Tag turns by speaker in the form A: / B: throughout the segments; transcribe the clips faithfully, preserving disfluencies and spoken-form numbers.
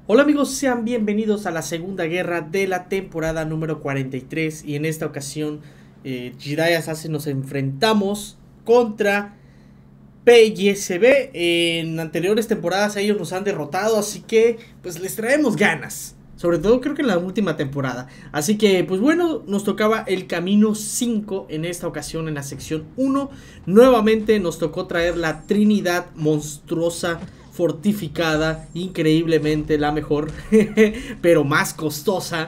A: Hola amigos, sean bienvenidos a la segunda guerra de la temporada número cuarenta y tres y en esta ocasión eh, Jiraiya Assassin nos enfrentamos contra P Y S B. En anteriores temporadas ellos nos han derrotado, así que pues les traemos ganas, sobre todo creo que en la última temporada. Así que pues bueno, nos tocaba el camino cinco en esta ocasión en la sección uno. Nuevamente nos tocó traer la Trinidad monstruosa fortificada, increíblemente la mejor, pero más costosa.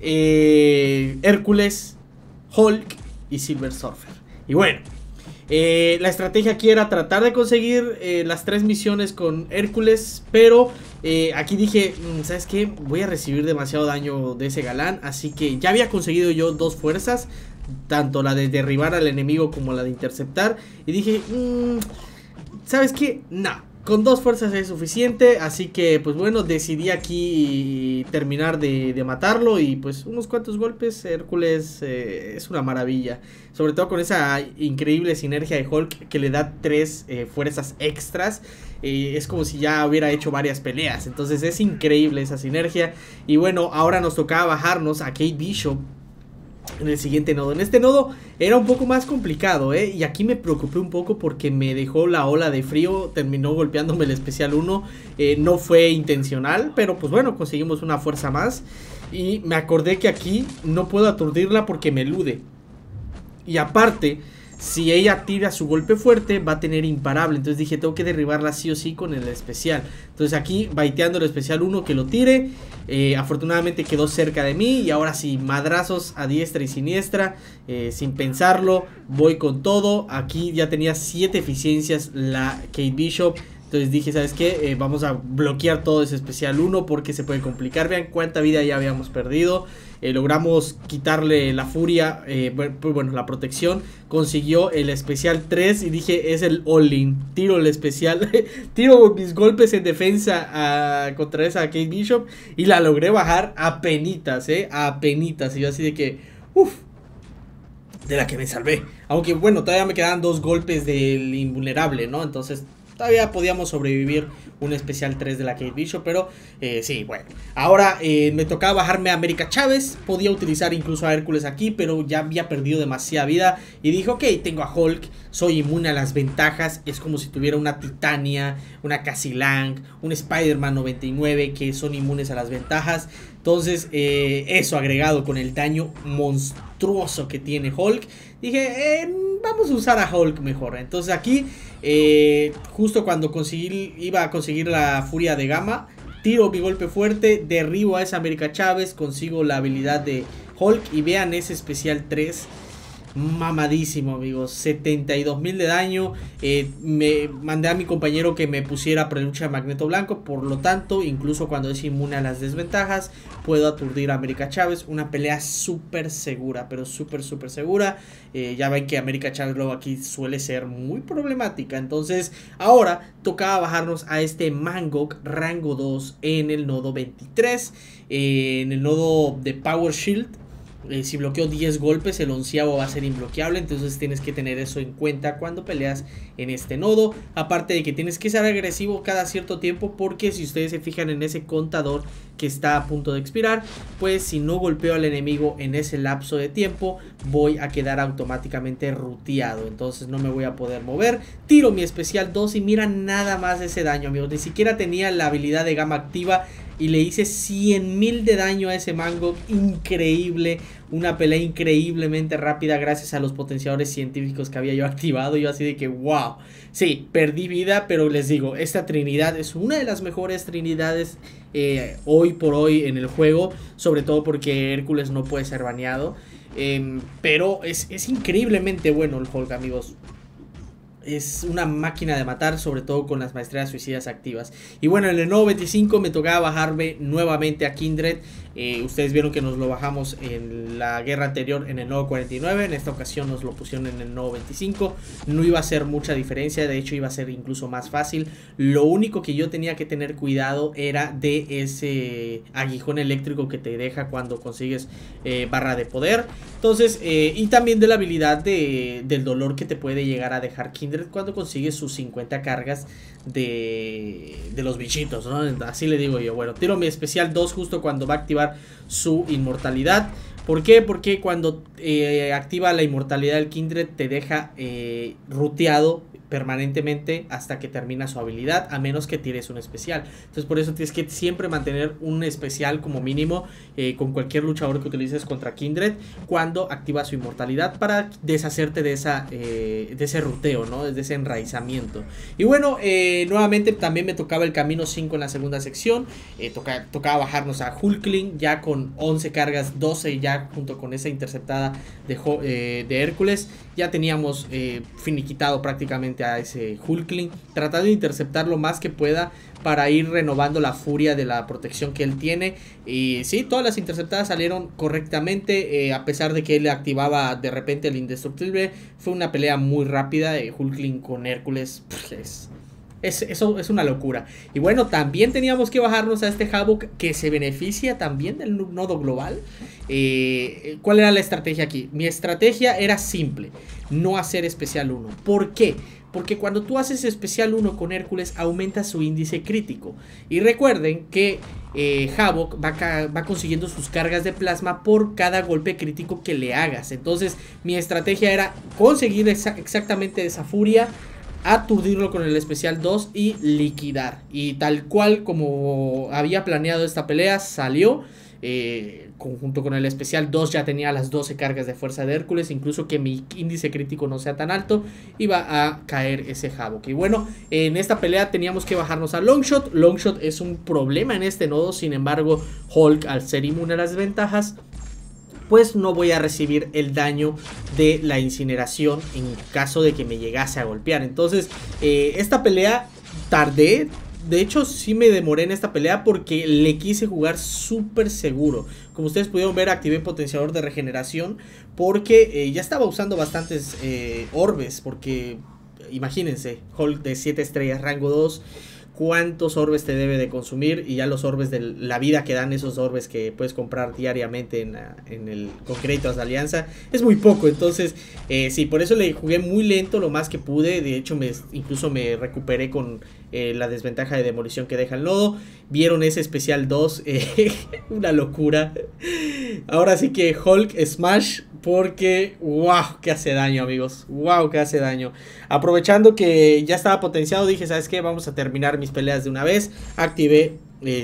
A: eh, Hércules, Hulk y Silver Surfer. Y bueno, eh, la estrategia aquí era tratar de conseguir eh, las tres misiones con Hércules, pero eh, aquí dije, ¿sabes qué? Voy a recibir demasiado daño de ese galán, así que ya había conseguido yo dos fuerzas, tanto la de derribar al enemigo como la de interceptar, y dije, mmm, ¿sabes qué? No. Con dos fuerzas es suficiente, así que pues bueno, decidí aquí terminar de, de matarlo y pues unos cuantos golpes. Hércules eh, es una maravilla, sobre todo con esa increíble sinergia de Hulk que le da tres eh, fuerzas extras. Eh, es como si ya hubiera hecho varias peleas, entonces es increíble esa sinergia. Y bueno, ahora nos tocaba bajarnos a Kate Bishop en el siguiente nodo. En este nodo era un poco más complicado, ¿eh? Y aquí me preocupé un poco porque me dejó la ola de frío. Terminó golpeándome el especial uno. Eh, no fue intencional, pero pues bueno, conseguimos una fuerza más. Y me acordé que aquí no puedo aturdirla porque me elude. Y aparte, si ella tira su golpe fuerte, va a tener imparable. Entonces dije, tengo que derribarla sí o sí con el especial. Entonces aquí, baiteando el especial uno que lo tire. eh, Afortunadamente quedó cerca de mí. Y ahora sí, madrazos a diestra y siniestra, eh, sin pensarlo, voy con todo. Aquí ya tenía siete eficiencias la Kate Bishop. Entonces dije, ¿sabes qué? Eh, vamos a bloquear todo ese especial uno porque se puede complicar. Vean cuánta vida ya habíamos perdido. Eh, logramos quitarle la furia, eh, bueno, la protección. Consiguió el especial tres y dije, es el all-in. Tiro el especial, tiro mis golpes en defensa a, contra esa Kate Bishop y la logré bajar a penitas, eh, a penitas. Y yo así de que, uff, de la que me salvé. Aunque bueno, todavía me quedaban dos golpes del invulnerable, ¿no? Entonces todavía podíamos sobrevivir un especial tres de la Kate Bishop, pero eh, sí, bueno. Ahora eh, me tocaba bajarme a América Chávez. Podía utilizar incluso a Hércules aquí, pero ya había perdido demasiada vida. Y dije, ok, tengo a Hulk, soy inmune a las ventajas. Es como si tuviera una Titania, una Cassie Lang, un Spider-Man noventa y nueve que son inmunes a las ventajas. Entonces, eh, eso agregado con el daño monstruoso que tiene Hulk, dije, eh, vamos a usar a Hulk mejor. Entonces aquí, eh, justo cuando conseguí, iba a conseguir la furia de Gamma, tiro mi golpe fuerte, derribo a esa América Chávez, consigo la habilidad de Hulk. Y vean ese especial tres. Mamadísimo, amigos, setenta y dos mil de daño. eh, Me mandé a mi compañero que me pusiera prelucha de Magneto Blanco. Por lo tanto, incluso cuando es inmune a las desventajas, puedo aturdir a América Chávez. Una pelea súper segura, pero súper súper segura. eh, Ya ven que América Chávez luego aquí suele ser muy problemática. Entonces ahora tocaba bajarnos a este Mangok rango dos en el nodo veintitrés, eh, en el nodo de Power Shield. Eh, si bloqueo diez golpes, el onceavo va a ser imbloqueable. Entonces tienes que tener eso en cuenta cuando peleas en este nodo. Aparte de que tienes que ser agresivo cada cierto tiempo, porque si ustedes se fijan en ese contador que está a punto de expirar, pues si no golpeo al enemigo en ese lapso de tiempo, voy a quedar automáticamente ruteado. Entonces no me voy a poder mover. Tiro mi especial dos y mira nada más ese daño, amigos. Ni siquiera tenía la habilidad de Gamma activa y le hice cien mil de daño a ese Mangok. Increíble. Una pelea increíblemente rápida gracias a los potenciadores científicos que había yo activado. Yo así de que wow. Sí, perdí vida, pero les digo, esta Trinidad es una de las mejores Trinidades eh, hoy por hoy en el juego. Sobre todo porque Hércules no puede ser baneado. Eh, pero es, es increíblemente bueno el Hulk, amigos. Es una máquina de matar, sobre todo con las maestrías suicidas activas. Y bueno, en el nodo veinticinco me tocaba bajarme nuevamente a Kindred. Eh, ustedes vieron que nos lo bajamos en la guerra anterior en el nodo cuarenta y nueve. En esta ocasión nos lo pusieron en el nodo veinticinco. No iba a ser mucha diferencia, de hecho iba a ser incluso más fácil. Lo único que yo tenía que tener cuidado era de ese aguijón eléctrico que te deja cuando consigues eh, barra de poder. Entonces, eh, y también de la habilidad de, del dolor que te puede llegar a dejar Kindred cuando consigues sus cincuenta cargas de, de los bichitos, ¿no? Así le digo yo. Bueno, tiro mi especial dos justo cuando va a activar su inmortalidad. ¿Por qué? Porque cuando eh, activa la inmortalidad del Kindred te deja eh, ruteado permanentemente hasta que termina su habilidad, a menos que tires un especial. Entonces por eso tienes que siempre mantener un especial como mínimo eh, con cualquier luchador que utilices contra Kindred cuando activa su inmortalidad, para deshacerte de esa eh, de ese ruteo, ¿no? De ese enraizamiento. Y bueno, eh, nuevamente también me tocaba el camino cinco en la segunda sección. eh, toca, tocaba bajarnos a Hulkling ya con once cargas, doce ya junto con esa interceptada de, eh, de Hércules. Ya teníamos eh, finiquitado prácticamente a ese Hulkling, tratando de interceptar lo más que pueda para ir renovando la furia de la protección que él tiene. Y sí, todas las interceptadas salieron correctamente, eh, a pesar de que él activaba de repente el indestructible. Fue una pelea muy rápida. eh, Hulkling con Hércules, pff, es... Es, eso es una locura. Y bueno, también teníamos que bajarnos a este Havoc, que se beneficia también del nodo global. eh, ¿Cuál era la estrategia aquí? Mi estrategia era simple: no hacer especial uno. ¿Por qué? Porque cuando tú haces especial uno con Hércules aumenta su índice crítico. Y recuerden que eh, Havoc va, va consiguiendo sus cargas de plasma por cada golpe crítico que le hagas. Entonces mi estrategia era conseguir exa exactamente esa furia, aturdirlo con el especial dos y liquidar. Y tal cual como había planeado esta pelea, salió. Eh, junto con el especial dos ya tenía las doce cargas de fuerza de Hércules. Incluso que mi índice crítico no sea tan alto, iba a caer ese Havoc. Y bueno, en esta pelea teníamos que bajarnos a Longshot. Longshot es un problema en este nodo. Sin embargo, Hulk, al ser inmune a las desventajas, pues no voy a recibir el daño de la incineración en caso de que me llegase a golpear. Entonces, eh, esta pelea tardé. De hecho, sí me demoré en esta pelea porque le quise jugar súper seguro. Como ustedes pudieron ver, activé potenciador de regeneración porque eh, ya estaba usando bastantes eh, orbes. Porque, imagínense, Hulk de siete estrellas, rango dos... cuántos orbes te debe de consumir, y ya los orbes de la vida que dan esos orbes que puedes comprar diariamente en, en el, con créditos de alianza, es muy poco. Entonces eh, sí, por eso le jugué muy lento lo más que pude. De hecho me, incluso me recuperé con eh, la desventaja de demolición que deja el nodo. Vieron ese especial dos, eh, una locura. Ahora sí que Hulk Smash, porque wow, que hace daño, amigos. Wow, que hace daño. Aprovechando que ya estaba potenciado, dije, ¿sabes qué? Vamos a terminar mis peleas de una vez. Activé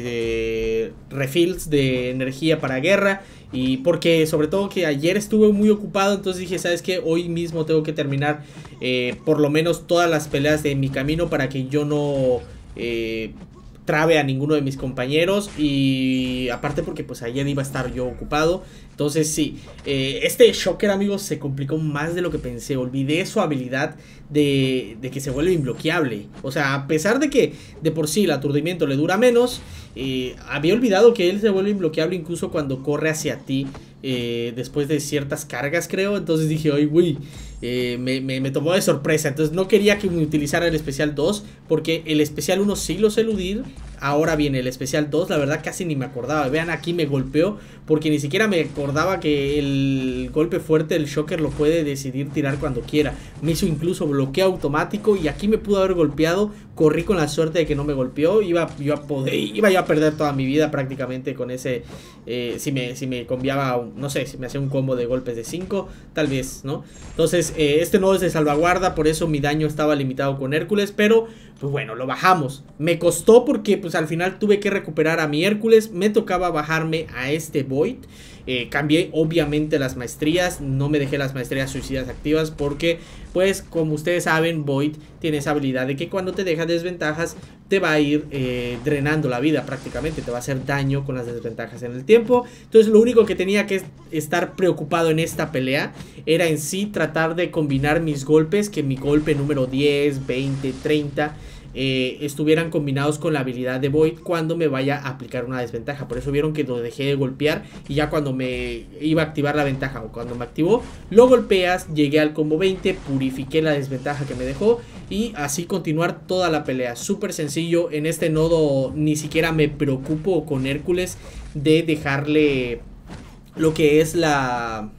A: eh, refills de energía para guerra. Y porque sobre todo que ayer estuve muy ocupado, entonces dije, ¿sabes qué? Hoy mismo tengo que terminar eh, por lo menos todas las peleas de mi camino, para que yo no eh, trabe a ninguno de mis compañeros. Y aparte porque pues ayer iba a estar yo ocupado. Entonces sí, eh, este Shocker, amigos, se complicó más de lo que pensé. Olvidé su habilidad de, de que se vuelve imbloqueable. O sea, a pesar de que de por sí el aturdimiento le dura menos, eh, había olvidado que él se vuelve imbloqueable incluso cuando corre hacia ti, eh, después de ciertas cargas, creo. Entonces dije, oye, uy, eh, me, me, me tomó de sorpresa. Entonces no quería que me utilizara el especial dos, porque el especial uno sí lo sé eludir. Ahora viene el especial dos, la verdad casi ni me acordaba. Vean, aquí me golpeó porque ni siquiera me acordaba que el golpe fuerte del Shocker lo puede decidir tirar cuando quiera. Me hizo incluso bloqueo automático y aquí me pudo haber golpeado. Corrí con la suerte de que no me golpeó. Iba yo a poder, iba yo a perder toda mi vida prácticamente con ese. Eh, si me, si me combiaba, no sé, si me hacía un combo de golpes de cinco, tal vez, ¿no? Entonces, eh, este nodo es de salvaguarda, por eso mi daño estaba limitado con Hércules, pero pues bueno, lo bajamos. Me costó porque pues al final tuve que recuperar a mi Hércules. Me tocaba bajarme a este Void. Eh, cambié obviamente las maestrías. No me dejé las maestrías suicidas activas porque pues como ustedes saben, Void tiene esa habilidad de que cuando te deja desventajas te va a ir eh, drenando la vida prácticamente. Te va a hacer daño con las desventajas en el tiempo. Entonces lo único que tenía que estar preocupado en esta pelea era en sí tratar de combinar mis golpes. Que mi golpe número diez, veinte, treinta eh, estuvieran combinados con la habilidad de Void cuando me vaya a aplicar una desventaja. Por eso vieron que lo dejé de golpear y ya cuando me iba a activar la ventaja o cuando me activó, lo golpeas, llegué al combo veinte, purifiqué la desventaja que me dejó y así continuar toda la pelea. Súper sencillo. En este nodo ni siquiera me preocupo con Hércules de dejarle lo que es la...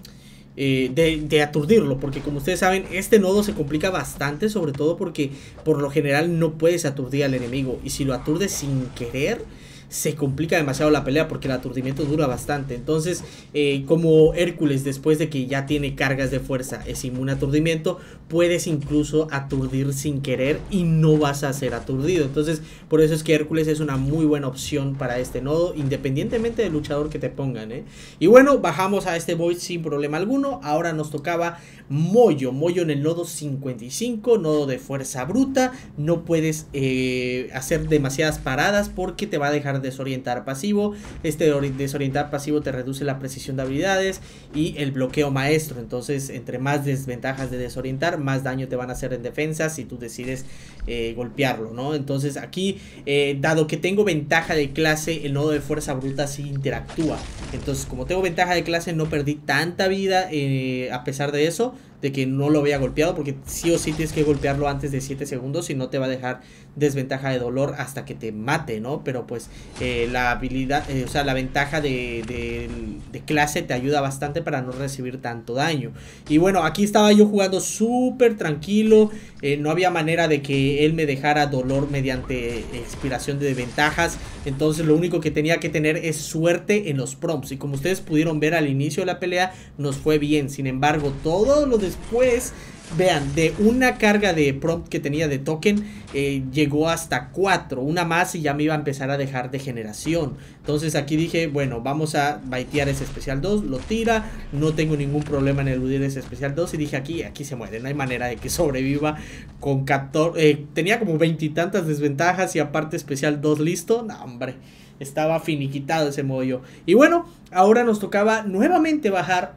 A: Eh, de, de aturdirlo, porque como ustedes saben, este nodo se complica bastante, sobre todo porque por lo general no puedes aturdir al enemigo, y si lo aturdes sin querer se complica demasiado la pelea porque el aturdimiento dura bastante. Entonces eh, como Hércules, después de que ya tiene cargas de fuerza, es inmune a aturdimiento, puedes incluso aturdir sin querer y no vas a ser aturdido. Entonces por eso es que Hércules es una muy buena opción para este nodo, independientemente del luchador que te pongan, ¿eh? Y bueno, bajamos a este Void sin problema alguno. Ahora nos tocaba Moyo, Moyo en el nodo cincuenta y cinco, nodo de fuerza bruta. No puedes eh, hacer demasiadas paradas porque te va a dejar desorientar pasivo. Este desorientar pasivo te reduce la precisión de habilidades y el bloqueo maestro. Entonces entre más desventajas de desorientar, más daño te van a hacer en defensa si tú decides eh, golpearlo, ¿no? Entonces aquí eh, dado que tengo ventaja de clase, el nodo de fuerza bruta sí interactúa. Entonces como tengo ventaja de clase, no perdí tanta vida eh, a pesar de eso, de que no lo había golpeado, porque sí o sí tienes que golpearlo antes de siete segundos, si no te va a dejar desventaja de dolor hasta que te mate, ¿no? Pero pues eh, la habilidad, eh, o sea, la ventaja de, de, de clase te ayuda bastante para no recibir tanto daño. Y bueno, aquí estaba yo jugando súper tranquilo, eh, no había manera de que él me dejara dolor mediante expiración de ventajas. Entonces lo único que tenía que tener es suerte en los prompts, y como ustedes pudieron ver al inicio de la pelea, nos fue bien. Sin embargo, todo lo después, vean, de una carga de prompt que tenía de token, eh, llegó hasta cuatro, una más y ya me iba a empezar a dejar de generación. Entonces aquí dije, bueno, vamos a baitear ese especial dos, lo tira, no tengo ningún problema en eludir ese especial dos, y dije aquí, aquí se muere, no hay manera de que sobreviva con catorce, eh, tenía como veintitantas desventajas y aparte especial dos listo, no hombre, estaba finiquitado ese mollo. Y bueno, ahora nos tocaba nuevamente bajar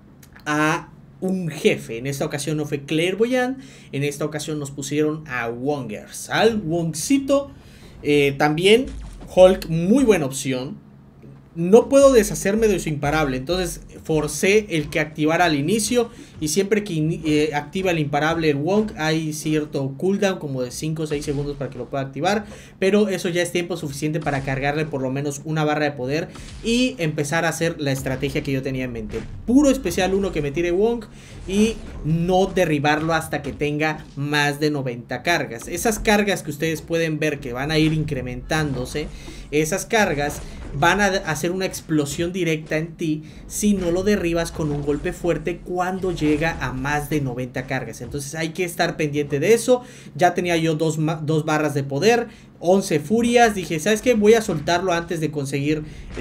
A: a un jefe. En esta ocasión no fue Clairvoyant, en esta ocasión nos pusieron a Wongers, al Wongcito. eh, también Hulk, muy buena opción. No puedo deshacerme de su imparable, entonces forcé el que activara al inicio, y siempre que eh, activa el imparable el Wong hay cierto cooldown como de cinco o seis segundos para que lo pueda activar, pero eso ya es tiempo suficiente para cargarle por lo menos una barra de poder y empezar a hacer la estrategia que yo tenía en mente. Puro especial uno que me tire Wong y no derribarlo hasta que tenga más de noventa cargas. Esas cargas que ustedes pueden ver que van a ir incrementándose, esas cargas van a hacer una explosión directa en ti si no lo derribas con un golpe fuerte cuando llega a más de noventa cargas. Entonces hay que estar pendiente de eso. Ya tenía yo dos, dos barras de poder, once furias. Dije, ¿sabes qué? Voy a soltarlo antes de conseguir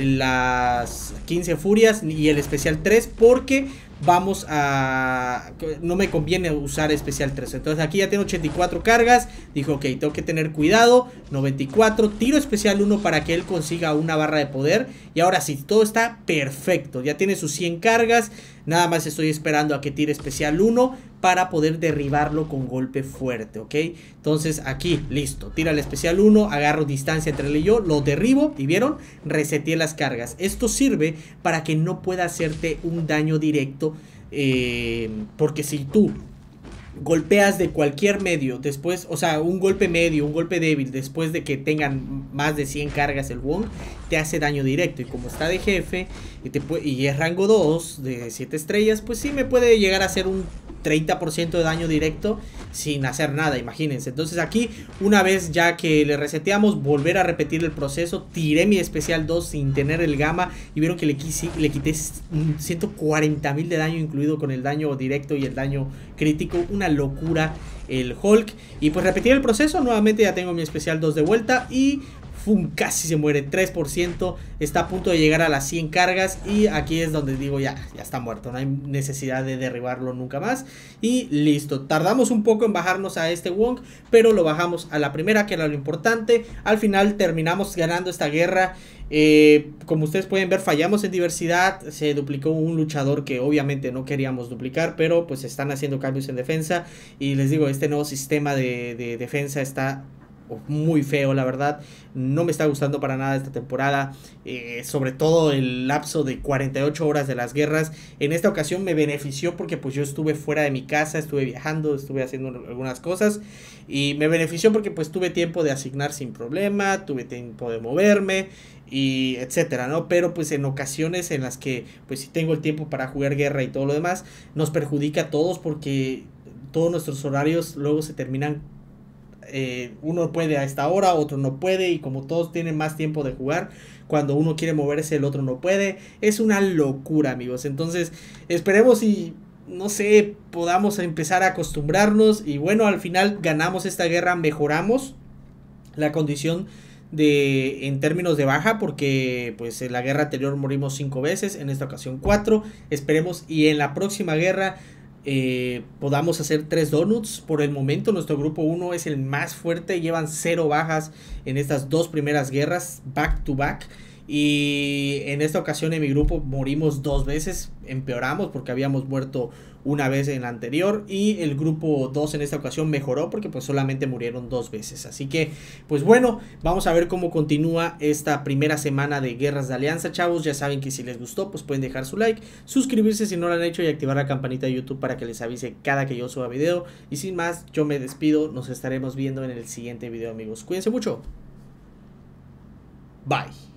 A: las quince furias y el especial tres, porque vamos a... no me conviene usar especial tres. Entonces aquí ya tengo ochenta y cuatro cargas. Dijo, ok, tengo que tener cuidado. noventa y cuatro, tiro especial uno para que él consiga una barra de poder. Y ahora sí, todo está perfecto. Ya tiene sus cien cargas. Nada más estoy esperando a que tire especial uno para poder derribarlo con golpe fuerte, ¿ok? Entonces aquí, listo, tira el especial uno, agarro distancia entre él y yo, lo derribo y vieron, reseteé las cargas. Esto sirve para que no pueda hacerte un daño directo, eh, porque si tú golpeas de cualquier medio después, o sea, un golpe medio, un golpe débil, después de que tengan más de cien cargas el Wong, te hace daño directo. Y como está de jefe y, te puede, y es rango dos de siete estrellas, pues sí me puede llegar a hacer un treinta por ciento de daño directo sin hacer nada, imagínense. Entonces aquí, una vez ya que le reseteamos, volver a repetir el proceso. Tiré mi especial dos sin tener el gamma y vieron que le, quise, le quité ciento cuarenta mil de daño, incluido con el daño directo y el daño crítico. Una locura el Hulk. Y pues repetir el proceso, nuevamente ya tengo mi especial dos de vuelta y ¡fum! Casi se muere, tres por ciento, está a punto de llegar a las cien cargas y aquí es donde digo ya, ya está muerto, no hay necesidad de derribarlo nunca más y listo. Tardamos un poco en bajarnos a este Wong, pero lo bajamos a la primera, que era lo importante. Al final terminamos ganando esta guerra. Eh, como ustedes pueden ver, fallamos en diversidad, se duplicó un luchador que obviamente no queríamos duplicar, pero pues están haciendo cambios en defensa y les digo, este nuevo sistema de, de defensa está muy feo, la verdad. No me está gustando para nada esta temporada, eh, sobre todo el lapso de cuarenta y ocho horas de las guerras. En esta ocasión me benefició porque pues yo estuve fuera de mi casa, estuve viajando, estuve haciendo algunas cosas y me benefició porque pues tuve tiempo de asignar sin problema, tuve tiempo de moverme y etcétera, ¿no? Pero pues en ocasiones en las que pues si tengo el tiempo para jugar guerra y todo lo demás, nos perjudica a todos porque todos nuestros horarios luego se terminan. Eh, uno puede a esta hora, otro no puede, y como todos tienen más tiempo de jugar, cuando uno quiere moverse el otro no puede. Es una locura, amigos. Entonces esperemos y no sé, podamos empezar a acostumbrarnos. Y bueno, al final ganamos esta guerra, mejoramos la condición de en términos de baja, porque pues en la guerra anterior morimos cinco veces, en esta ocasión cuatro. Esperemos y en la próxima guerra Eh, podamos hacer tres donuts. Por el momento nuestro grupo uno es el más fuerte, llevan cero bajas en estas dos primeras guerras back to back, y en esta ocasión en mi grupo morimos dos veces, empeoramos porque habíamos muerto una vez en la anterior, y el grupo dos en esta ocasión mejoró porque pues solamente murieron dos veces. Así que pues bueno, vamos a ver cómo continúa esta primera semana de Guerras de Alianza, chavos. Ya saben que si les gustó pues pueden dejar su like, suscribirse si no lo han hecho y activar la campanita de YouTube para que les avise cada que yo suba video. Y sin más, yo me despido, nos estaremos viendo en el siguiente video, amigos. Cuídense mucho, bye.